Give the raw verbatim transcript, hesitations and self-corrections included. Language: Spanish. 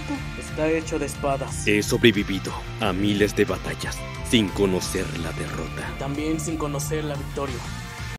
cuerpo está hecho de espadas. He sobrevivido a miles de batallas sin conocer la derrota. También sin conocer la victoria.